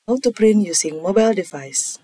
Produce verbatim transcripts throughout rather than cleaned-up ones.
How to print using mobile device.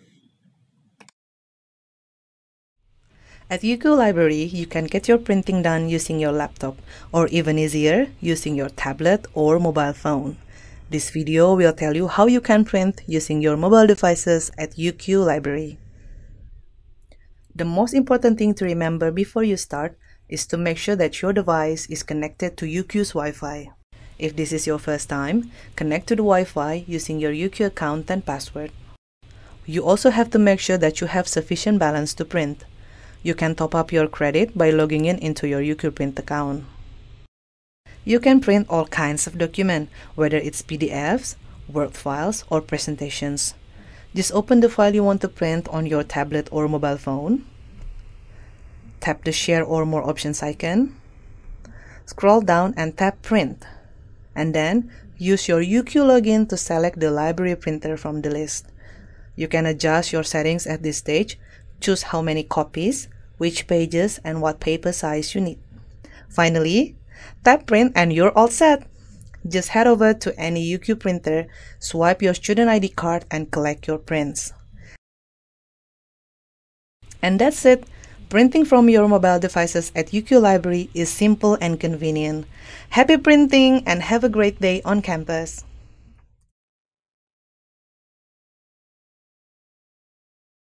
At U Q Library, you can get your printing done using your laptop, or even easier, using your tablet or mobile phone. This video will tell you how you can print using your mobile devices at U Q Library. The most important thing to remember before you start is to make sure that your device is connected to U Q's Wi-Fi. If this is your first time, connect to the Wi-Fi using your U Q account and password. You also have to make sure that you have sufficient balance to print. You can top up your credit by logging in into your U Q Print account. You can print all kinds of documents, whether it's P D Fs, Word files, or presentations. Just open the file you want to print on your tablet or mobile phone. Tap the Share or More options icon. Scroll down and tap Print. And then use your U Q login to select the library printer from the list. You can adjust your settings at this stage. Choose how many copies, which pages, and what paper size you need. Finally, tap Print and you're all set. Just head over to any U Q printer, swipe your student I D card, and collect your prints. And that's it. Printing from your mobile devices at U Q Library is simple and convenient. Happy printing and have a great day on campus.